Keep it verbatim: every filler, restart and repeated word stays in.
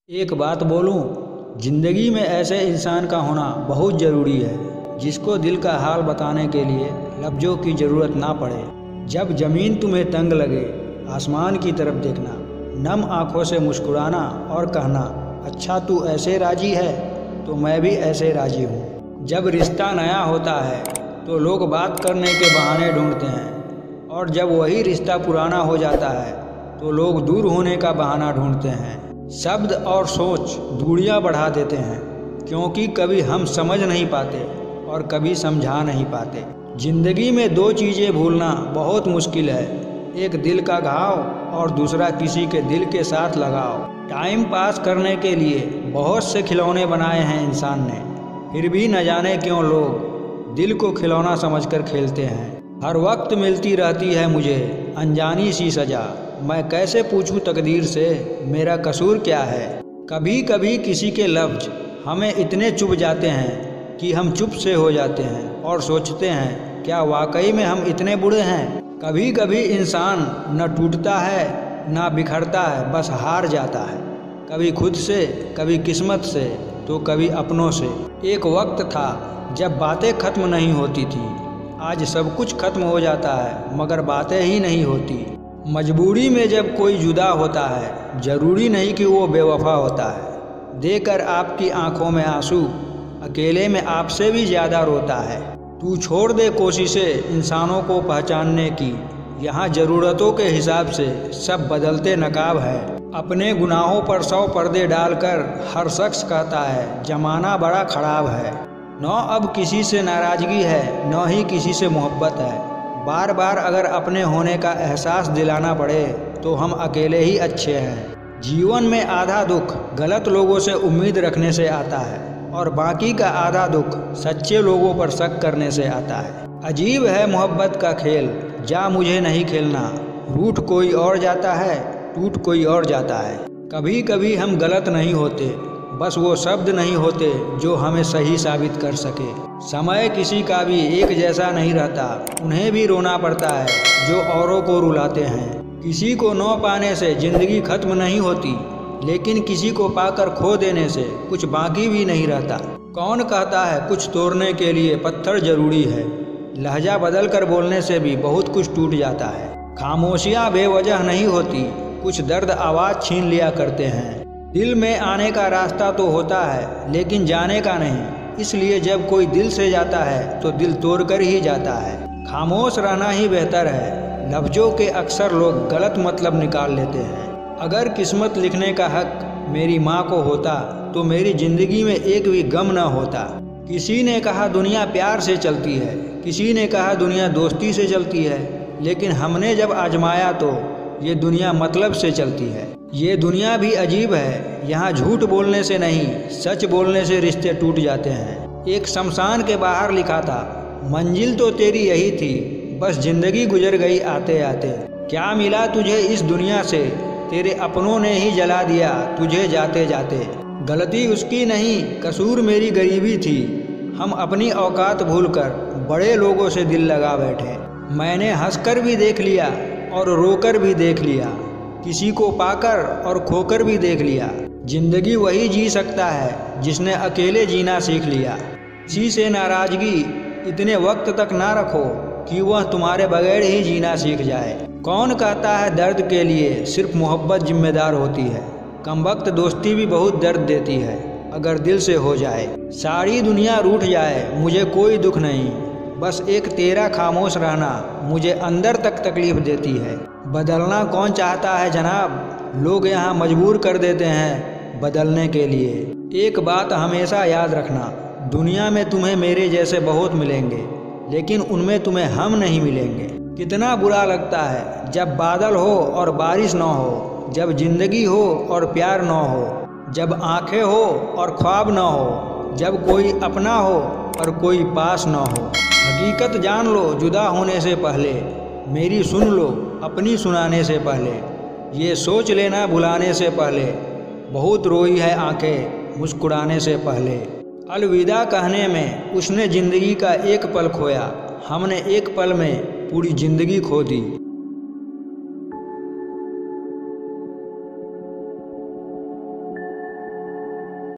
एक बात बोलूं, जिंदगी में ऐसे इंसान का होना बहुत ज़रूरी है जिसको दिल का हाल बताने के लिए लफ्ज़ों की ज़रूरत ना पड़े। जब ज़मीन तुम्हें तंग लगे, आसमान की तरफ देखना, नम आँखों से मुस्कुराना और कहना, अच्छा तू ऐसे राजी है तो मैं भी ऐसे राजी हूँ। जब रिश्ता नया होता है तो लोग बात करने के बहाने ढूंढते हैं, और जब वही रिश्ता पुराना हो जाता है तो लोग दूर होने का बहाना ढूंढते हैं। शब्द और सोच दूरियां बढ़ा देते हैं, क्योंकि कभी हम समझ नहीं पाते और कभी समझा नहीं पाते। जिंदगी में दो चीज़ें भूलना बहुत मुश्किल है, एक दिल का घाव और दूसरा किसी के दिल के साथ लगाव। टाइम पास करने के लिए बहुत से खिलौने बनाए हैं इंसान ने, फिर भी न जाने क्यों लोग दिल को खिलौना समझकर खेलते हैं। हर वक्त मिलती रहती है मुझे अनजानी सी सज़ा, मैं कैसे पूछूं तकदीर से मेरा कसूर क्या है। कभी कभी किसी के लफ्ज़ हमें इतने चुभ जाते हैं कि हम चुप से हो जाते हैं और सोचते हैं क्या वाकई में हम इतने बुरे हैं। कभी कभी इंसान न टूटता है न बिखरता है, बस हार जाता है, कभी खुद से, कभी किस्मत से, तो कभी अपनों से। एक वक्त था जब बातें ख़त्म नहीं होती थी, आज सब कुछ खत्म हो जाता है मगर बातें ही नहीं होती। मजबूरी में जब कोई जुदा होता है, ज़रूरी नहीं कि वो बेवफा होता है। देकर आपकी आंखों में आंसू, अकेले में आपसे भी ज़्यादा रोता है। तू छोड़ दे कोशिशें इंसानों को पहचानने की, यहाँ ज़रूरतों के हिसाब से सब बदलते नकाब है। अपने गुनाहों पर सौ पर्दे डालकर हर शख्स कहता है ज़माना बड़ा ख़राब है। न अब किसी से नाराज़गी है, न ही किसी से मोहब्बत है। बार बार अगर अपने होने का एहसास दिलाना पड़े तो हम अकेले ही अच्छे हैं। जीवन में आधा दुख गलत लोगों से उम्मीद रखने से आता है और बाकी का आधा दुख सच्चे लोगों पर शक करने से आता है। अजीब है मोहब्बत का खेल, जा मुझे नहीं खेलना, रूठ कोई और जाता है, टूट कोई और जाता है। कभी कभी हम गलत नहीं होते, बस वो शब्द नहीं होते जो हमें सही साबित कर सके। समय किसी का भी एक जैसा नहीं रहता, उन्हें भी रोना पड़ता है जो औरों को रुलाते हैं। किसी को न पाने से ज़िंदगी खत्म नहीं होती, लेकिन किसी को पाकर खो देने से कुछ बाकी भी नहीं रहता। कौन कहता है कुछ तोड़ने के लिए पत्थर ज़रूरी है, लहजा बदल कर बोलने से भी बहुत कुछ टूट जाता है। खामोशियाँ बेवजह नहीं होती, कुछ दर्द आवाज़ छीन लिया करते हैं। दिल में आने का रास्ता तो होता है लेकिन जाने का नहीं, इसलिए जब कोई दिल से जाता है तो दिल तोड़कर ही जाता है। खामोश रहना ही बेहतर है, लफ्ज़ों के अक्सर लोग गलत मतलब निकाल लेते हैं। अगर किस्मत लिखने का हक मेरी माँ को होता तो मेरी ज़िंदगी में एक भी गम न होता। किसी ने कहा दुनिया प्यार से चलती है, किसी ने कहा दुनिया दोस्ती से चलती है, लेकिन हमने जब आजमाया तो ये दुनिया मतलब से चलती है। ये दुनिया भी अजीब है, यहाँ झूठ बोलने से नहीं सच बोलने से रिश्ते टूट जाते हैं। एक शमशान के बाहर लिखा था, मंजिल तो तेरी यही थी, बस जिंदगी गुजर गई आते आते। क्या मिला तुझे इस दुनिया से, तेरे अपनों ने ही जला दिया तुझे जाते जाते। गलती उसकी नहीं, कसूर मेरी गरीबी थी, हम अपनी औकात भूलकर बड़े लोगों से दिल लगा बैठे। मैंने हंसकर भी देख लिया और रोकर भी देख लिया, किसी को पाकर और खोकर भी देख लिया। जिंदगी वही जी सकता है जिसने अकेले जीना सीख लिया। किसी से नाराज़गी इतने वक्त तक ना रखो कि वह तुम्हारे बगैर ही जीना सीख जाए। कौन कहता है दर्द के लिए सिर्फ मोहब्बत जिम्मेदार होती है, कमबख्त दोस्ती भी बहुत दर्द देती है अगर दिल से हो जाए। सारी दुनिया रूठ जाए मुझे कोई दुख नहीं, बस एक तेरा खामोश रहना मुझे अंदर तक तकलीफ देती है। बदलना कौन चाहता है जनाब, लोग यहाँ मजबूर कर देते हैं बदलने के लिए। एक बात हमेशा याद रखना, दुनिया में तुम्हें मेरे जैसे बहुत मिलेंगे, लेकिन उनमें तुम्हें हम नहीं मिलेंगे। कितना बुरा लगता है जब बादल हो और बारिश न हो, जब जिंदगी हो और प्यार न हो, जब आंखें हो और ख्वाब न हो, जब कोई अपना हो और कोई पास न हो। हकीकत जान लो जुदा होने से पहले, मेरी सुन लो अपनी सुनाने से पहले। ये सोच लेना भुलाने से पहले, बहुत रोई है आंखें मुस्कुराने से पहले। अलविदा कहने में उसने ज़िंदगी का एक पल खोया, हमने एक पल में पूरी ज़िंदगी खो दी।